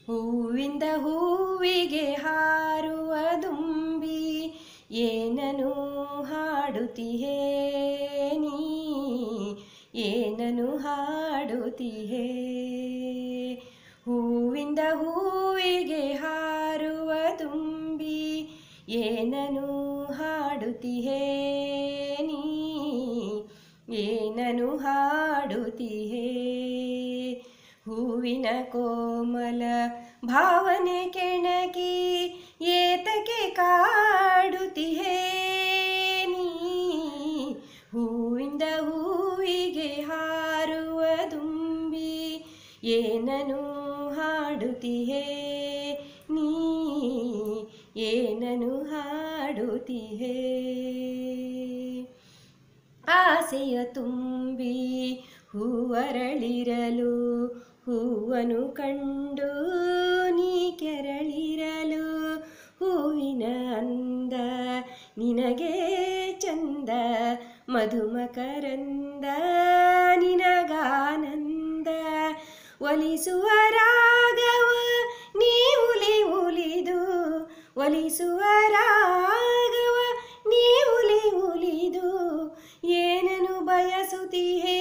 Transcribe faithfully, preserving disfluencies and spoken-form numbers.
ಹೂವಿಂದ ಹೂವಿಗೆ ಹಾರುವ ದುಂಬಿ ಏನನು ಹಾಡುತ್ತಿಹೇ ನೀ, ಏನನು ಹಾಡುತ್ತಿಹೇ. ಹೂವಿಂದ ಹೂವಿಗೆ ಹಾರುವ ದುಂಬಿ ಏನನು ಹಾಡುತ್ತಿಹೇ ನೀ, ಏನನು ಹಾಡುತ್ತಿಹೇ. ಹೂವಿನ ಕೋಮಲ ಭಾವನೆ ಕೆಣಕಿ ಏತಕ್ಕೆ ಕಾಡುತ್ತಿಹೇ ನೀ. ಹೂವಿಂದ ಹೂವಿಗೆ ಹಾರುವ ದುಂಬಿ ಏನನು ಹಾಡುತ್ತಿಹೇ ನೀ, ಏನನು ಹಾಡುತ್ತಿಹೇ. ಆಸೆಯ ತುಂಬಿ ಹೂವರಳಿರಲು ಹೂವನು ಕಂಡು ನೀ ಕೆರಳಿರಲು. ಹೂವಿನ ಅಂದ ನಿನಗೆ ಚಂದ, ಮಧುಮಕರಂದ ನಿನಗಾನಂದ. ಒಲಿಸುವ ರಾಗವ ನೀ ಉಲಿ ಉಲಿದು, ಒಲಿಸುವ ರಾಗವ ನೀ ಉಲಿ ಉಲಿದು ಏನನು ಬಯಸುತ್ತಿಹೇ